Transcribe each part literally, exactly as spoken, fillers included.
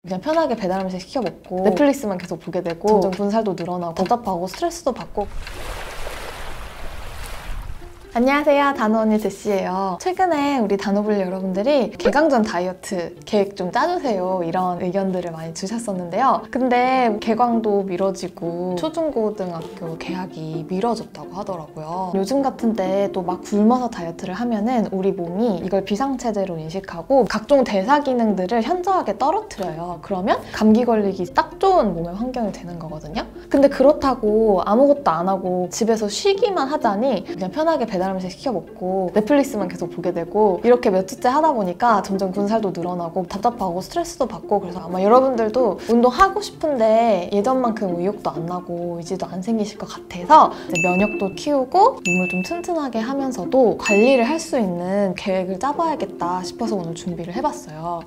그냥 편하게 배달 음식 시켜 먹고 넷플릭스만 계속 보게 되고 점점 군살도 늘어나고 답답하고 스트레스도 받고. 안녕하세요, 단호 언니 드씨예요. 최근에 우리 단호블리 여러분들이 개강전 다이어트 계획 좀 짜주세요 이런 의견들을 많이 주셨었는데요. 근데 개강도 미뤄지고 초중고등학교 개학이 미뤄졌다고 하더라고요. 요즘 같은 때 또 막 굶어서 다이어트를 하면은 우리 몸이 이걸 비상체제로 인식하고 각종 대사 기능들을 현저하게 떨어뜨려요. 그러면 감기 걸리기 딱 좋은 몸의 환경이 되는 거거든요. 근데 그렇다고 아무것도 안 하고 집에서 쉬기만 하자니 그냥 편하게 배달 음식 시켜 먹고 넷플릭스만 계속 보게 되고 이렇게 몇 주째 하다 보니까 점점 군살도 늘어나고 답답하고 스트레스도 받고. 그래서 아마 여러분들도 운동하고 싶은데 예전만큼 의욕도 안 나고 의지도 안 생기실 것 같아서 이제 면역도 키우고 몸을 좀 튼튼하게 하면서도 관리를 할 수 있는 계획을 짜봐야겠다 싶어서 오늘 준비를 해봤어요.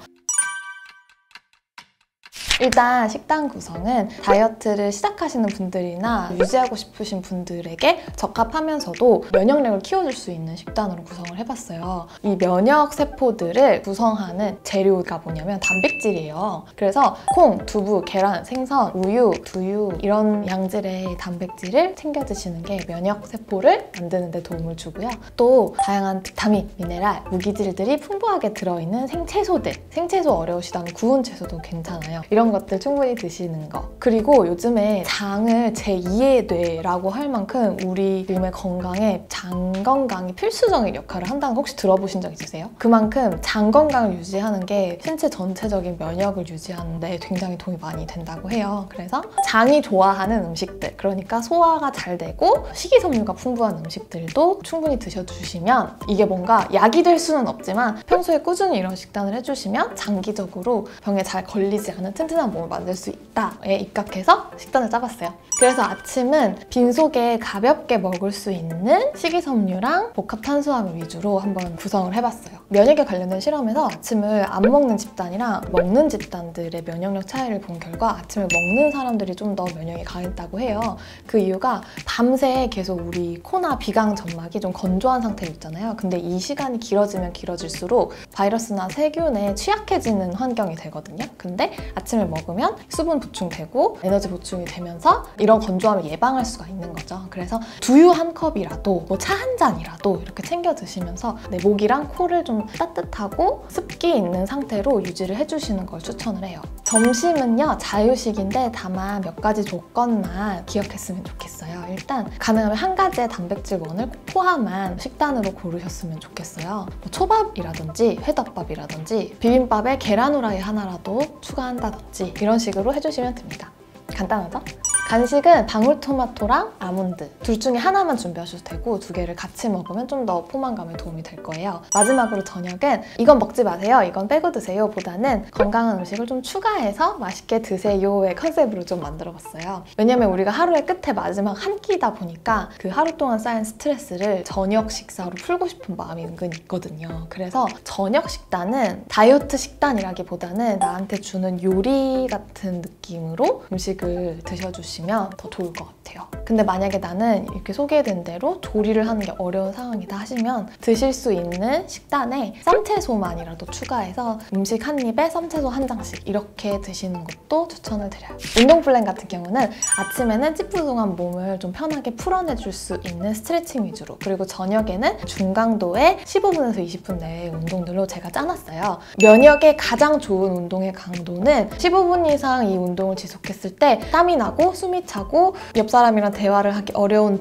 일단 식단 구성은 다이어트를 시작하시는 분들이나 유지하고 싶으신 분들에게 적합하면서도 면역력을 키워줄 수 있는 식단으로 구성을 해봤어요. 이 면역 세포들을 구성하는 재료가 뭐냐면 단백질이에요. 그래서 콩, 두부, 계란, 생선, 우유, 두유 이런 양질의 단백질을 챙겨 드시는 게 면역 세포를 만드는 데 도움을 주고요. 또 다양한 비타민, 미네랄, 무기질들이 풍부하게 들어있는 생채소들, 생채소 어려우시다면 구운 채소도 괜찮아요. 이런 것들 충분히 드시는 거. 그리고 요즘에 장을 제이의 뇌라고 할 만큼 우리 몸의 건강에 장 건강이 필수적인 역할을 한다는 거 혹시 들어보신 적 있으세요? 그만큼 장 건강을 유지하는 게 신체 전체적인 면역을 유지하는 데 굉장히 도움이 많이 된다고 해요. 그래서 장이 좋아하는 음식들, 그러니까 소화가 잘 되고 식이섬유가 풍부한 음식들도 충분히 드셔주시면 이게 뭔가 약이 될 수는 없지만 평소에 꾸준히 이런 식단을 해주시면 장기적으로 병에 잘 걸리지 않은 튼튼한 몸을 만들 수 있다에 입각해서 식단을 짜봤어요. 그래서 아침은 빈속에 가볍게 먹을 수 있는 식이섬유랑 복합 탄수화물 위주로 한번 구성을 해봤어요. 면역에 관련된 실험에서 아침을 안 먹는 집단이랑 먹는 집단들의 면역력 차이를 본 결과 아침을 먹는 사람들이 좀 더 면역이 강했다고 해요. 그 이유가 밤새 계속 우리 코나 비강 점막이 좀 건조한 상태로 있잖아요. 근데 이 시간이 길어지면 길어질수록 바이러스나 세균에 취약해지는 환경이 되거든요. 근데 아침을 먹으면 수분 보충되고 에너지 보충이 되면서 이런 건조함을 예방할 수가 있는 거죠. 그래서 두유 한 컵이라도 뭐 차 한 잔이라도 이렇게 챙겨 드시면서 내 목이랑 코를 좀 따뜻하고 습기 있는 상태로 유지를 해주시는 걸 추천을 해요. 점심은요 자유식인데 다만 몇 가지 조건만 기억했으면 좋겠어요. 일단 가능하면 한 가지의 단백질원을 꼭 포함한 식단으로 고르셨으면 좋겠어요. 뭐 초밥이라든지 회덮밥이라든지 비빔밥에 계란 후라이 하나라도 추가한다든지 이런 식으로 해주시면 됩니다. 간단하죠? 간식은 방울토마토랑 아몬드 둘 중에 하나만 준비하셔도 되고 두 개를 같이 먹으면 좀 더 포만감에 도움이 될 거예요. 마지막으로 저녁은 이건 먹지 마세요, 이건 빼고 드세요 보다는 건강한 음식을 좀 추가해서 맛있게 드세요의 컨셉으로 좀 만들어봤어요. 왜냐면 우리가 하루의 끝에 마지막 한 끼다 보니까 그 하루 동안 쌓인 스트레스를 저녁 식사로 풀고 싶은 마음이 은근히 있거든요. 그래서 저녁 식단은 다이어트 식단이라기보다는 나한테 주는 요리 같은 느낌으로 음식을 드셔주시면 더 좋을 것 같아요. 근데 만약에 나는 이렇게 소개된 대로 조리를 하는 게 어려운 상황이다 하시면 드실 수 있는 식단에 쌈채소만이라도 추가해서 음식 한 입에 쌈채소 한 장씩 이렇게 드시는 것도 추천을 드려요. 운동 플랜 같은 경우는 아침에는 찌뿌둥한 몸을 좀 편하게 풀어내줄 수 있는 스트레칭 위주로, 그리고 저녁에는 중강도의 십오 분에서 이십 분 내의 운동들로 제가 짜놨어요. 면역에 가장 좋은 운동의 강도는 십오 분 이상 이 운동을 지속했을 때 땀이 나고 숨이 차고 옆 사람이랑 대화를 하기 어려운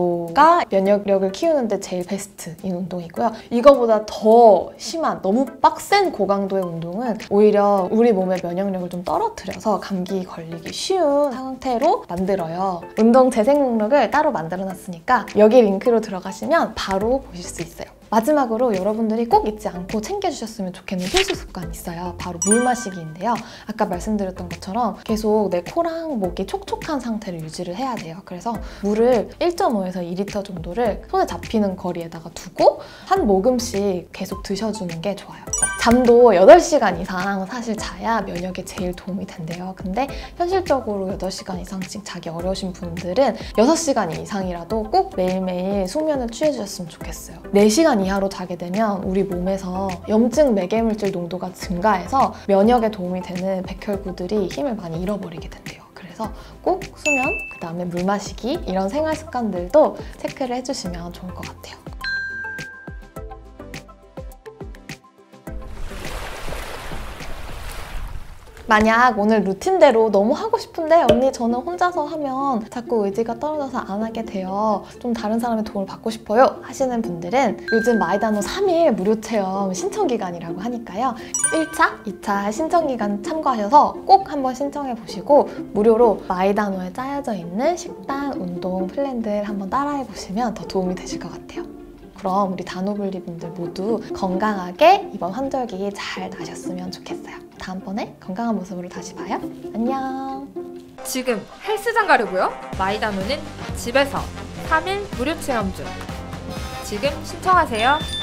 정도가 면역력을 키우는데 제일 베스트인 운동이고요. 이거보다 더 심한 너무 빡센 고강도의 운동은 오히려 우리 몸의 면역력을 좀 떨어뜨려서 감기 걸리기 쉬운 상태로 만들어요. 운동 재생 목록을 따로 만들어놨으니까 여기 링크로 들어가시면 바로 보실 수 있어요. 마지막으로 여러분들이 꼭 잊지 않고 챙겨주셨으면 좋겠는 필수 습관이 있어요. 바로 물 마시기인데요. 아까 말씀드렸던 것처럼 계속 내 코랑 목이 촉촉한 상태를 유지를 해야 돼요. 그래서 물을 일 점 오에서 이 리터 정도를 손에 잡히는 거리에다가 두고 한 모금씩 계속 드셔주는 게 좋아요. 잠도 여덟 시간 이상 사실 자야 면역에 제일 도움이 된대요. 근데 현실적으로 여덟 시간 이상씩 자기 어려우신 분들은 여섯 시간 이상이라도 꼭 매일매일 숙면을 취해주셨으면 좋겠어요. 네 시간 이하로 자게 되면 우리 몸에서 염증 매개물질 농도가 증가해서 면역에 도움이 되는 백혈구들이 힘을 많이 잃어버리게 된대요. 그래서 꼭 수면, 그 다음에 물 마시기 이런 생활 습관들도 체크를 해주시면 좋을 것 같아요. 만약 오늘 루틴대로 너무 하고 싶은데 언니 저는 혼자서 하면 자꾸 의지가 떨어져서 안 하게 돼요. 좀 다른 사람의 도움을 받고 싶어요 하시는 분들은 요즘 마이다노 삼 일 무료 체험 신청 기간이라고 하니까요. 일 차, 이 차 신청 기간 참고하셔서 꼭 한번 신청해 보시고 무료로 마이다노에 짜여져 있는 식단, 운동 플랜들 한번 따라해 보시면 더 도움이 되실 것 같아요. 그럼 우리 다노블리 분들 모두 건강하게 이번 환절기 잘 나셨으면 좋겠어요. 다음번에 건강한 모습으로 다시 봐요. 안녕. 지금 헬스장 가려고요? 마이다노는 집에서 삼 일 무료 체험 중. 지금 신청하세요.